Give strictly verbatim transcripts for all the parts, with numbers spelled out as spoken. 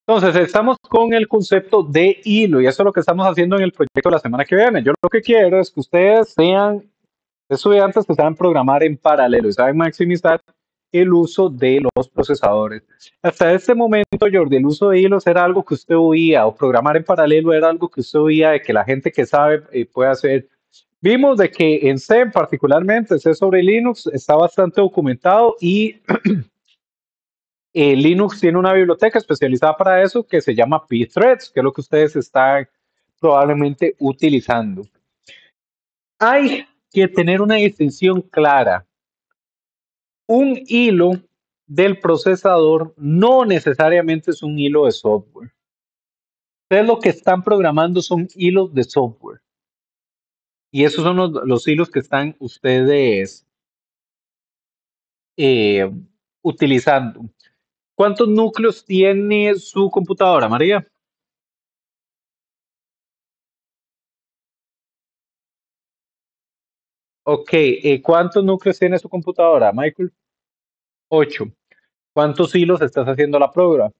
Entonces, estamos con el concepto de hilo y eso es lo que estamos haciendo en el proyecto la semana que viene. Yo lo que quiero es que ustedes sean estudiantes que saben programar en paralelo y saben maximizar el uso de los procesadores. Hasta este momento, Jordi, el uso de hilos era algo que usted oía, o programar en paralelo era algo que usted oía de que la gente que sabe eh, puede hacer. Vimos de que en C, particularmente, C sobre Linux, está bastante documentado y eh, Linux tiene una biblioteca especializada para eso que se llama pthreads, que es lo que ustedes están probablemente utilizando. Hay que tener una distinción clara. Un hilo del procesador no necesariamente es un hilo de software. Ustedes lo que están programando son hilos de software. Y esos son los, los hilos que están ustedes eh, utilizando. ¿Cuántos núcleos tiene su computadora, María? Ok, eh, ¿cuántos núcleos tiene su computadora, Michael? Ocho. ¿Cuántos hilos estás haciendo la prueba?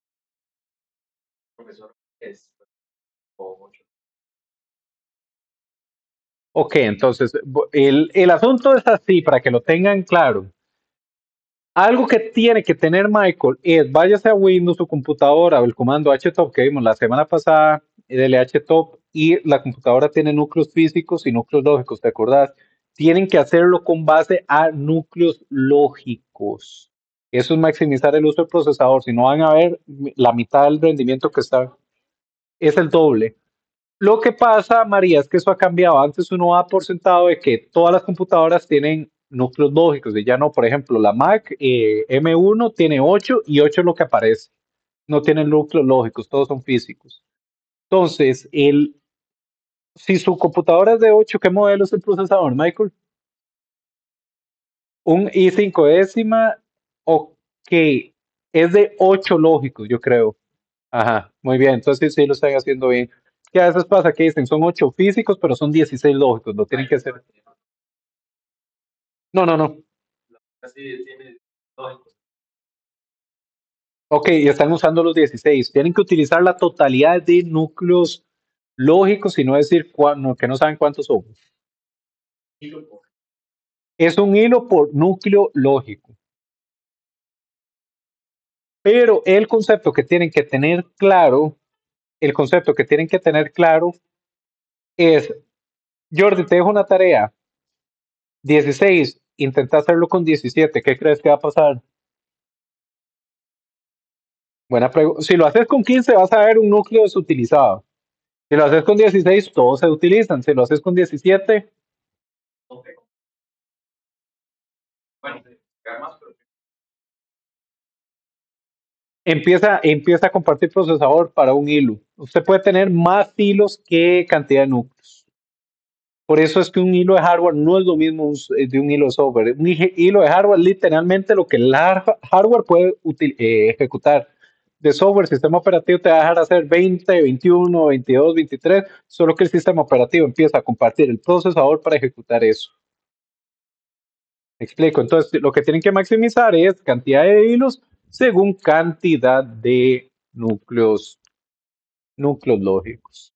Ok, entonces el, el asunto es así, para que lo tengan claro. Algo que tiene que tener Michael es, váyase a Windows, su computadora, o el comando htop que vimos la semana pasada, dele htop, y la computadora tiene núcleos físicos y núcleos lógicos, ¿te acordás? Tienen que hacerlo con base a núcleos lógicos. Eso es maximizar el uso del procesador. Si no van a ver la mitad del rendimiento que está, es el doble. Lo que pasa, María, es que eso ha cambiado. Antes uno da por sentado de que todas las computadoras tienen núcleos lógicos y ya no. Por ejemplo, la Mac eh, M uno tiene ocho y ocho es lo que aparece. No tienen núcleos lógicos, todos son físicos. Entonces, el, si su computadora es de ocho, ¿qué modelo es el procesador, Michael? Un i cinco décima, ok, es de ocho lógicos, yo creo. Ajá, muy bien, entonces sí lo están haciendo bien. Que a veces pasa que dicen son ocho físicos, pero son dieciséis lógicos, no tienen que ser. No, no, no. Ok, y están usando los dieciséis. Tienen que utilizar la totalidad de núcleos lógicos y no decir cuán- no, que no saben cuántos son. Es un hilo por núcleo lógico. Pero el concepto que tienen que tener claro, el concepto que tienen que tener claro es, Jordi, te dejo una tarea. dieciséis, intenta hacerlo con diecisiete. ¿Qué crees que va a pasar? Buena pregunta. Si lo haces con quince, vas a ver un núcleo desutilizado. Si lo haces con dieciséis, todos se utilizan. Si lo haces con diecisiete, empieza, empieza a compartir procesador para un hilo. Usted puede tener más hilos que cantidad de núcleos. Por eso es que un hilo de hardware no es lo mismo de un hilo de software. Un hilo de hardware literalmente lo que el hardware puede eh, ejecutar. De software, sistema operativo te va a dejar hacer veinte, veintiuno, veintidós, veintitrés, solo que el sistema operativo empieza a compartir el procesador para ejecutar eso. ¿Me explico? Entonces, lo que tienen que maximizar es cantidad de hilos según cantidad de núcleos, núcleos lógicos.